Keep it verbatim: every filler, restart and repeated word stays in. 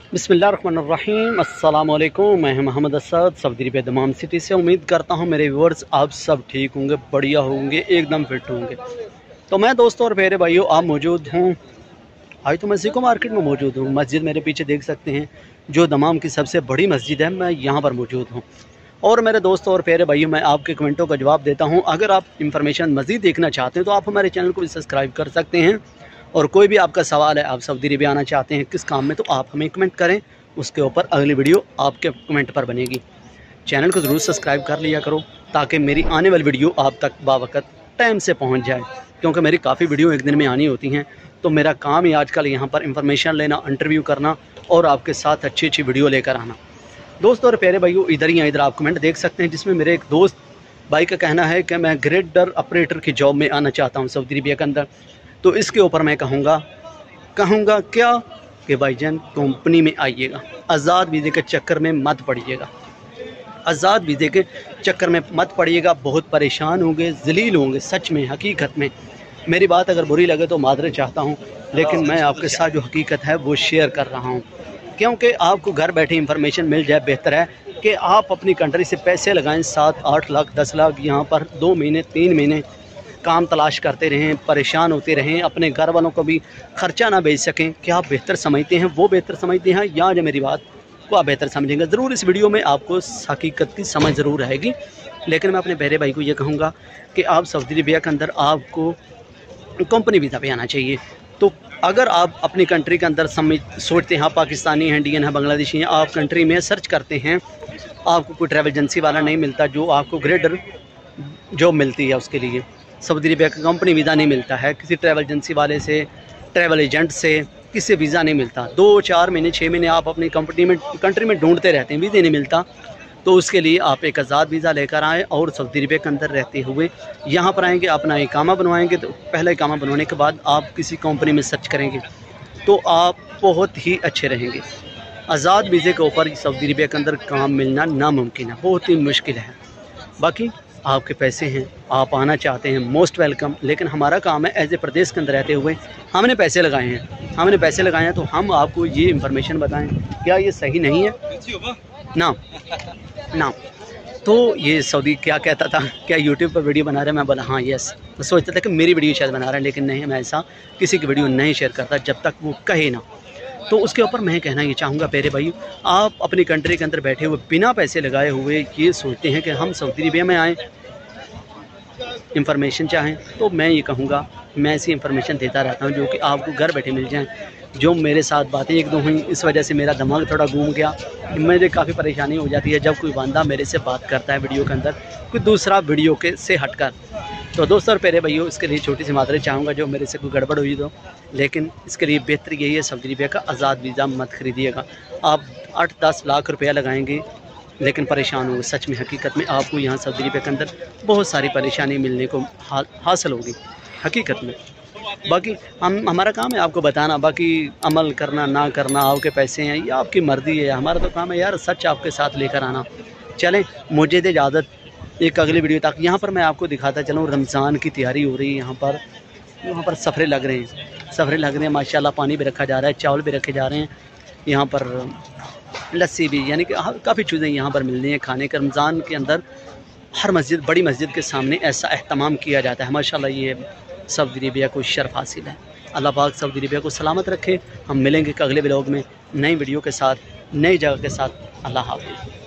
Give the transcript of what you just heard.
बिस्मिल्लाहिर्रहमानिर्रहीम अस्सलाम वालेकुम। मैं Mohammad Asad Saudi Arab Dammam city से। उम्मीद करता हूँ मेरे व्यूअर्स आप सब ठीक होंगे, बढ़िया होंगे, एकदम फिट होंगे। तो मैं दोस्तों और मेरे भाइयों आप मौजूद हूँ, आज तो मैं सिको मार्केट में मौजूद हूँ। मस्जिद मेरे पीछे देख सकते हैं, जो दमाम की सबसे बड़ी मस्जिद है, मैं यहाँ पर मौजूद हूँ। और मेरे दोस्तों और प्यारे भाइयों, मैं आपके कमेंटों का जवाब देता हूँ। अगर आप इंफॉर्मेशन मज़ीद देखना चाहते हैं तो आप हमारे चैनल को भी सब्सक्राइब कर सकते हैं। और कोई भी आपका सवाल है, आप सऊदी अरब आना चाहते हैं किस काम में, तो आप हमें कमेंट करें, उसके ऊपर अगली वीडियो आपके कमेंट पर बनेगी। चैनल को ज़रूर सब्सक्राइब कर लिया करो ताकि मेरी आने वाली वीडियो आप तक बावक़्त टाइम से पहुंच जाए, क्योंकि मेरी काफ़ी वीडियो एक दिन में आनी होती हैं। तो मेरा काम ही आजकल यहाँ पर इंफॉर्मेशन लेना, इंटरव्यू करना और आपके साथ अच्छी अच्छी वीडियो लेकर आना। दोस्तों और प्यारे भाइयों, इधर ही इधर आप कमेंट देख सकते हैं, जिसमें मेरे एक दोस्त भाई का कहना है कि मैं ग्रेडर ऑपरेटर की जॉब में आना चाहता हूँ सऊदी अरब के अंदर। तो इसके ऊपर मैं कहूँगा कहूँगा क्या कि भाईजान कंपनी में आइएगा, आज़ाद वीज़े के चक्कर में मत पड़िएगा, आज़ाद वीज़े के चक्कर में मत पड़िएगा। बहुत परेशान होंगे, जलील होंगे। सच में, हकीकत में मेरी बात अगर बुरी लगे तो मादरे चाहता हूँ, लेकिन मैं आपके साथ जो हकीकत है वो शेयर कर रहा हूँ, क्योंकि आपको घर बैठे इंफॉर्मेशन मिल जाए। बेहतर है कि आप अपनी कंट्री से पैसे लगाएं, सात आठ लाख दस लाख, यहाँ पर दो महीने तीन महीने काम तलाश करते रहें, परेशान होते रहें, अपने घर वालों को भी ख़र्चा ना भेज सकें। क्या आप बेहतर समझते हैं, वो बेहतर समझते हैं, या जो मेरी बात को आप बेहतर समझेंगे? ज़रूर इस वीडियो में आपको हकीकत की समझ ज़रूर रहेगी। लेकिन मैं अपने बहरे भाई को ये कहूँगा कि आप सऊदी अरब के अंदर आपको कंपनी वीज़ा पे आना चाहिए। तो अगर आप अपनी कंट्री के अंदर समझ सोचते हैं आप पाकिस्तानी हैं, इंडियन हैं, बांग्लादेशी हैं, आप कंट्री में सर्च करते हैं, आपको कोई ट्रैवल एजेंसी वाला नहीं मिलता जो आपको ग्रेडर जॉब मिलती है, उसके लिए सऊदी अरब का कंपनी वीज़ा नहीं मिलता है, किसी ट्रैवल एजेंसी वाले से, ट्रैवल एजेंट से किसी वीज़ा नहीं मिलता। दो चार महीने छः महीने आप अपनी कंपनी में कंट्री में ढूंढते रहते हैं, वीज़ा नहीं मिलता। तो उसके लिए आप एक आज़ाद वीज़ा लेकर आएँ और सऊदी अरब के अंदर रहते हुए यहाँ पर आएंगे, अपना इकामा बनवाएंगे। तो पहला इकामा बनवाने के बाद आप किसी कंपनी में सर्च करेंगे तो आप बहुत ही अच्छे रहेंगे। आज़ाद वीज़े के ऊपर सऊदी अरब के अंदर काम मिलना नामुमकिन है, बहुत ही मुश्किल है। बाकी आपके पैसे हैं, आप आना चाहते हैं, मोस्ट वेलकम। लेकिन हमारा काम है एज ए प्रदेश के अंदर रहते हुए, हमने पैसे लगाए हैं हमने पैसे लगाए हैं तो हम आपको ये इंफॉर्मेशन बताएं, क्या ये सही नहीं है ना ना। तो ये सऊदी क्या कहता था, क्या यूट्यूब पर वीडियो बना रहे हैं? मैं बोला हाँ यस। मैं सोचता था कि मेरी वीडियो शायद बना रहा है, लेकिन नहीं, मैं ऐसा किसी की वीडियो नहीं शेयर करता जब तक वो कहे ना। तो उसके ऊपर मैं कहना ये चाहूँगा प्यारे भाई, आप अपनी कंट्री के अंदर बैठे हुए बिना पैसे लगाए हुए ये सोचते हैं कि हम सऊदी अरब में आएँ, इंफॉर्मेशन चाहें, तो मैं ये कहूँगा मैं ऐसी इंफॉर्मेशन देता रहता हूँ जो कि आपको घर बैठे मिल जाएं। जो मेरे साथ बातें एक दो हुई, इस वजह से मेरा दिमाग थोड़ा घूम गया, मुझे काफ़ी परेशानी हो जाती है जब कोई बंदा मेरे से बात करता है वीडियो के अंदर कोई दूसरा वीडियो के से हटकर। तो दोस्तों और प्यारे भाइयों, इसके लिए छोटी सी मात्रा चाहूँगा जो मेरे से कोई गड़बड़ हुई तो, लेकिन इसके लिए बेहतर यही है सऊदी अरब का आज़ाद वीज़ा मत खरीदिएगा। आप आठ दस लाख रुपया लगाएंगे लेकिन परेशान होंगे। सच में, हकीकत में आपको यहाँ सऊदी अरब के अंदर बहुत सारी परेशानी मिलने को हा, हासिल होगी हकीकत में। बाकी हम हमारा काम है आपको बताना, बाकी अमल करना ना करना आपके पैसे हैं, ये आपकी मर्ज़ी है। हमारा तो काम है यार सच आपके साथ लेकर आना। चलें, मुझे दे इजाज़त, एक अगली वीडियो तक। यहाँ पर मैं आपको दिखाता चलूँ, रमज़ान की तैयारी हो रही है यहाँ पर। यहाँ पर सफ़रे लग रहे हैं सफ़रे लग रहे हैं माशाल्लाह। पानी भी रखा जा रहा है, चावल भी रखे जा रहे हैं, यहाँ पर लस्सी भी, यानी कि काफ़ी चीज़ें यहाँ पर मिल रही हैं खाने के। रमज़ान के अंदर हर मस्जिद, बड़ी मस्जिद के सामने ऐसा एहतमाम किया जाता है माशाल्लाह। ये सऊदी अरब को शर्फ हासिल है। अल्लाह पाक सऊदी अरब को सलामत रखे। हम मिलेंगे अगले व्लॉग में नई वीडियो के साथ, नई जगह के साथ। अल्लाह हाफ़िज़।